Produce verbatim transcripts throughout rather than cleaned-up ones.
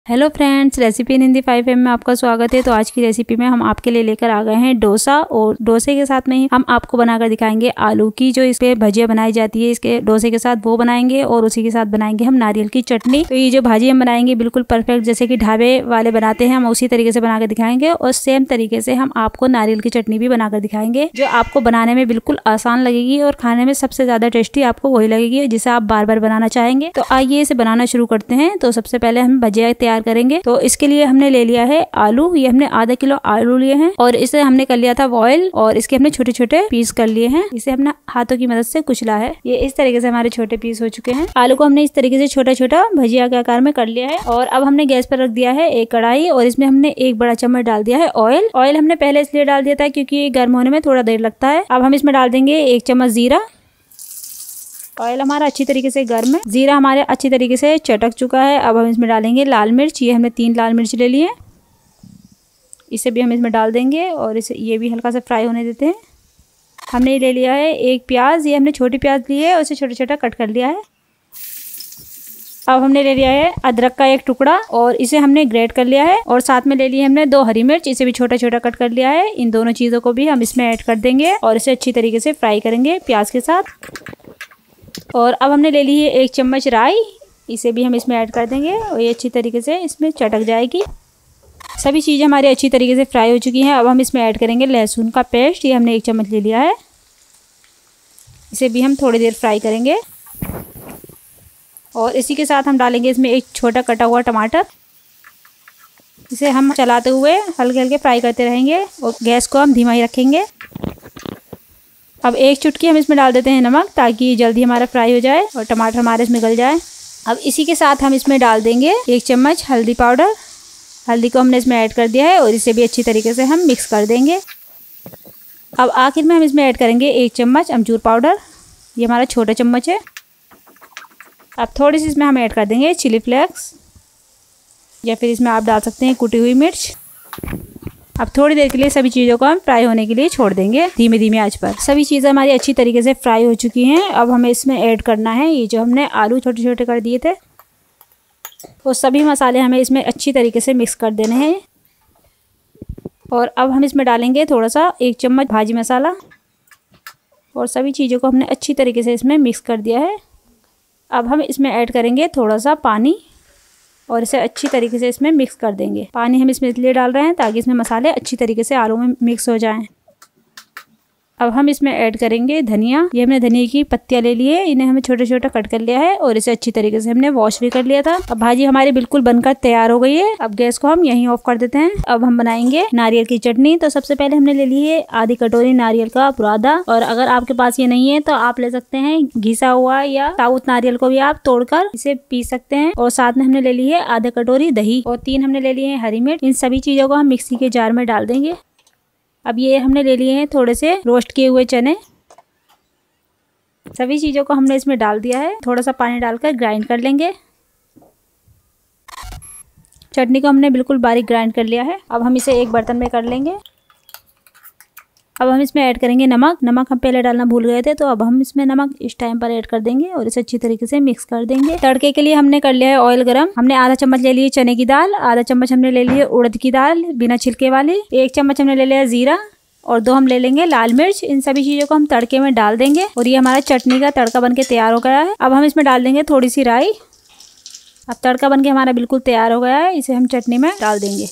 Hello friends, recipe in Hindi five M में आपका स्वागत है। तो आज की रेसिपी में हम आपके लिए लेकर आ गए हैं डोसा, और डोसे के साथ में ही हम आपको बनाकर दिखाएंगे आलू की जो इसके भजिया बनाई जाती है। इसके डोसे के साथ वो बनाएंगे और उसी के साथ बनाएंगे हम नारियल की चटनी। तो ये जो भाजी हम बनाएंगे बिल्कुल परफेक्ट जैसे कि ढाबे वाले बनाते हैं, हम उसी तरीके से बनाकर दिखाएंगे। और सेम तरीके से हम आपको नारियल की चटनी भी बनाकर दिखाएंगे, जो आपको बनाने में बिल्कुल आसान लगेगी और खाने में सबसे ज्यादा टेस्टी आपको वही लगेगी जिसे आप बार बार बनाना चाहेंगे। तो आइए इसे बनाना शुरू करते हैं। तो सबसे पहले हम भजिया तैयार करेंगे। तो इसके लिए हमने ले लिया है आलू, ये हमने आधा किलो आलू लिए हैं और इसे हमने कर लिया था बॉयल, और इसके हमने छोटे छोटे पीस कर लिए हैं। इसे हमने हाथों की मदद से कुचला है। ये इस तरीके से हमारे छोटे पीस हो चुके हैं। आलू को हमने इस तरीके से छोटा छोटा भजिया के आकार में कर लिया है। और अब हमने गैस पर रख दिया है एक कढ़ाई, और इसमें हमने एक बड़ा चम्मच डाल दिया है ऑयल। ऑयल हमने पहले इसलिए डाल दिया था क्योंकि गर्म होने में थोड़ा देर लगता है। अब हम इसमें डाल देंगे एक चम्मच जीरा। ऑयल हमारा अच्छी तरीके से गर्म है, जीरा हमारे अच्छी तरीके से चटक चुका है। अब हम इसमें डालेंगे लाल मिर्च। ये हमने तीन लाल मिर्च ले लिए, इसे भी हम इसमें डाल देंगे और इसे ये भी हल्का सा फ्राई होने देते हैं। हमने ले लिया है एक प्याज, ये हमने छोटी प्याज ली है और इसे छोटा छोटा कट कर लिया है। अब हमने ले लिया है अदरक का एक टुकड़ा और इसे हमने ग्रेट कर लिया है, और साथ में ले लिए हमने दो हरी मिर्च, इसे भी छोटा छोटा कट कर लिया है। इन दोनों चीज़ों को भी हम इसमें ऐड कर देंगे और इसे अच्छी तरीके से फ्राई करेंगे प्याज के साथ। और अब हमने ले ली है एक चम्मच राई, इसे भी हम इसमें ऐड कर देंगे और ये अच्छी तरीके से इसमें चटक जाएगी। सभी चीज़ें हमारी अच्छी तरीके से फ्राई हो चुकी हैं। अब हम इसमें ऐड करेंगे लहसुन का पेस्ट, ये हमने एक चम्मच ले लिया है। इसे भी हम थोड़ी देर फ्राई करेंगे और इसी के साथ हम डालेंगे इसमें एक छोटा कटा हुआ टमाटर। इसे हम चलाते हुए हल्के हल्के फ्राई करते रहेंगे और गैस को हम धीमा ही रखेंगे। अब एक चुटकी हम इसमें डाल देते हैं नमक, ताकि जल्दी हमारा फ्राई हो जाए और टमाटर हमारे इसमें गल जाए। अब इसी के साथ हम इसमें डाल देंगे एक चम्मच हल्दी पाउडर। हल्दी को हमने इसमें ऐड कर दिया है और इसे भी अच्छी तरीके से हम मिक्स कर देंगे। अब आखिर में हम इसमें ऐड करेंगे एक चम्मच अमचूर पाउडर, ये हमारा छोटा चम्मच है। अब थोड़ी सी इसमें हम ऐड कर देंगे चिली फ्लेक्स, या फिर इसमें आप डाल सकते हैं कुटी हुई मिर्च। अब थोड़ी देर के लिए सभी चीज़ों को हम फ्राई होने के लिए छोड़ देंगे धीमे धीमे आंच पर। सभी चीज़ें हमारी अच्छी तरीके से फ्राई हो चुकी हैं। अब हमें इसमें ऐड करना है ये जो हमने आलू छोटे छोटे कर दिए थे, वो सभी मसाले हमें इसमें अच्छी तरीके से मिक्स कर देने हैं। और अब हम इसमें डालेंगे थोड़ा सा एक चम्मच भाजी मसाला, और सभी चीज़ों को हमने अच्छी तरीके से इसमें मिक्स कर दिया है। अब हम इसमें ऐड करेंगे थोड़ा सा पानी और इसे अच्छी तरीके से इसमें मिक्स कर देंगे। पानी हम इसमें इसलिए डाल रहे हैं ताकि इसमें मसाले अच्छी तरीके से आलू में मिक्स हो जाएं। अब हम इसमें ऐड करेंगे धनिया। ये हमने धनिया की पत्तियां ले ली है, इन्हें हमें छोटे छोटे कट कर लिया है और इसे अच्छी तरीके से हमने वॉश भी कर लिया था। अब भाजी हमारी बिल्कुल बनकर तैयार हो गई है। अब गैस को हम यहीं ऑफ कर देते हैं। अब हम बनाएंगे नारियल की चटनी। तो सबसे पहले हमने ले ली है आधी कटोरी नारियल का बुरादा, और अगर आपके पास ये नहीं है तो आप ले सकते हैं घिसा हुआ या साबुत नारियल को भी आप तोड़कर इसे पीस सकते हैं। और साथ में हमने ले ली है आधा कटोरी दही, और तीन हमने ले लिए हैं हरी मिर्च। इन सभी चीजों को हम मिक्सी के जार में डाल देंगे। अब ये हमने ले लिए हैं थोड़े से रोस्ट किए हुए चने। सभी चीज़ों को हमने इसमें डाल दिया है। थोड़ा सा पानी डालकर ग्राइंड कर लेंगे। चटनी को हमने बिल्कुल बारीक ग्राइंड कर लिया है। अब हम इसे एक बर्तन में कर लेंगे। अब हम इसमें ऐड करेंगे नमक। नमक हम पहले डालना भूल गए थे, तो अब हम इसमें नमक इस टाइम पर ऐड कर देंगे और इसे अच्छी तरीके से मिक्स कर देंगे। तड़के के लिए हमने कर लिया है ऑयल गरम। हमने आधा चम्मच ले लिए चने की दाल, आधा चम्मच हमने ले लिए उड़द की दाल बिना छिलके वाली, एक चम्मच हमने ले लिया जीरा, और दो हम ले लेंगे लाल मिर्च। इन सभी चीज़ों को हम तड़के में डाल देंगे और ये हमारा चटनी का तड़का बन के तैयार हो गया है। अब हम इसमें डाल देंगे थोड़ी सी राई। अब तड़का बन के हमारा बिल्कुल तैयार हो गया है, इसे हम चटनी में डाल देंगे।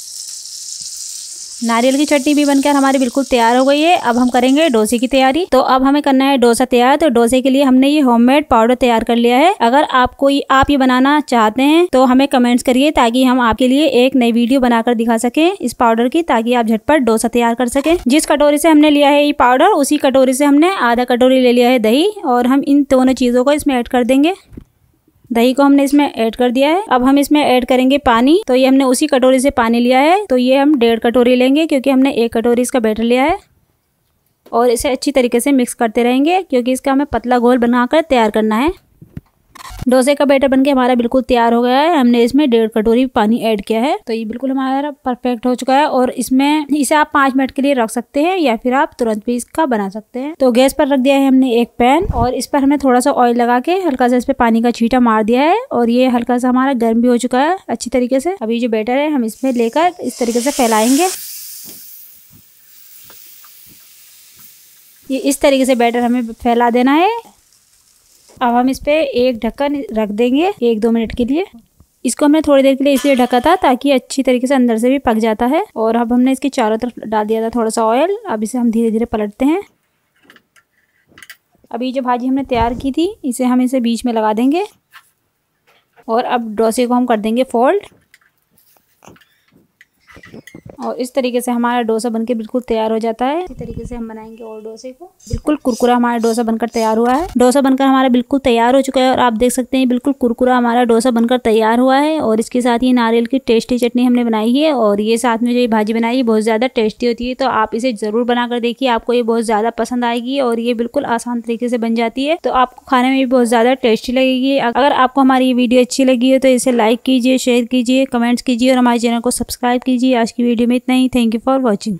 नारियल की चटनी भी बनकर हमारी बिल्कुल तैयार हो गई है। अब हम करेंगे डोसे की तैयारी। तो अब हमें करना है डोसा तैयार। तो डोसे के लिए हमने ये होममेड पाउडर तैयार कर लिया है। अगर आपको आप ये बनाना चाहते हैं तो हमें कमेंट्स करिए, ताकि हम आपके लिए एक नई वीडियो बनाकर दिखा सकें इस पाउडर की, ताकि आप झटपट डोसा तैयार कर सकें। जिस कटोरी से हमने लिया है ये पाउडर, उसी कटोरी से हमने आधा कटोरी ले लिया है दही, और हम इन दोनों चीज़ों को इसमें ऐड कर देंगे। दही को हमने इसमें ऐड कर दिया है। अब हम इसमें ऐड करेंगे पानी। तो ये हमने उसी कटोरी से पानी लिया है, तो ये हम डेढ़ कटोरी लेंगे क्योंकि हमने एक कटोरी इसका बैटर लिया है। और इसे अच्छी तरीके से मिक्स करते रहेंगे क्योंकि इसका हमें पतला घोल बनाकर तैयार करना है। डोसे का बैटर बनके हमारा बिल्कुल तैयार हो गया है। हमने इसमें डेढ़ कटोरी पानी ऐड किया है, तो ये बिल्कुल हमारा परफेक्ट हो चुका है। और इसमें इसे आप पाँच मिनट के लिए रख सकते हैं या फिर आप तुरंत भी इसका बना सकते हैं। तो गैस पर रख दिया है हमने एक पैन और इस पर हमने थोड़ा सा ऑयल लगा के हल्का सा इस पे पानी का छींटा मार दिया है और ये हल्का सा हमारा गर्म भी हो चुका है अच्छी तरीके से। अभी जो बैटर है हम इसमें लेकर इस तरीके से फैलाएंगे। ये इस तरीके से बैटर हमें फैला देना है। अब हम इस पे एक ढक्कन रख देंगे एक दो मिनट के लिए। इसको हमने थोड़ी देर के लिए इसलिए ढका था ताकि अच्छी तरीके से अंदर से भी पक जाता है। और अब हमने इसके चारों तरफ डाल दिया था थोड़ा सा ऑयल। अब इसे हम धीरे धीरे पलटते हैं। अभी जो भाजी हमने तैयार की थी इसे हम इसे बीच में लगा देंगे और अब डोसे को हम कर देंगे फोल्ड। और इस तरीके से हमारा डोसा बनके बिल्कुल तैयार हो जाता है। इसी तरीके से हम बनाएंगे और डोसे को। बिल्कुल कुरकुरा हमारा डोसा बनकर तैयार हुआ है। डोसा बनकर हमारा बिल्कुल तैयार हो चुका है और आप देख सकते हैं बिल्कुल कुरकुरा हमारा डोसा बनकर तैयार हुआ है। और इसके साथ ये नारियल की टेस्टी चटनी हमने बनाई है और ये साथ में जो ये भाजी बनाई है बहुत ज़्यादा टेस्टी होती है। तो आप इसे ज़रूर बनाकर देखिए, आपको ये बहुत ज़्यादा पसंद आएगी और ये बिल्कुल आसान तरीके से बन जाती है। तो आपको खाने में भी बहुत ज़्यादा टेस्टी लगेगी। अगर आपको हमारी ये वीडियो अच्छी लगी है तो इसे लाइक कीजिए, शेयर कीजिए, कमेंट्स कीजिए और हमारे चैनल को सब्सक्राइब कीजिए। आज की वीडियो में इतना ही। Thank you for watching.